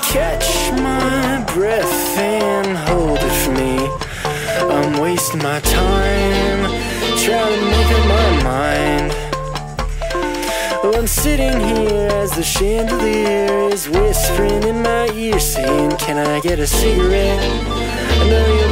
catch my breath and hold it for me. I'm wasting my time trying to make up my mind. Well, I'm sitting here as the chandelier is whispering in my ear, saying, can I get a cigarette? I know you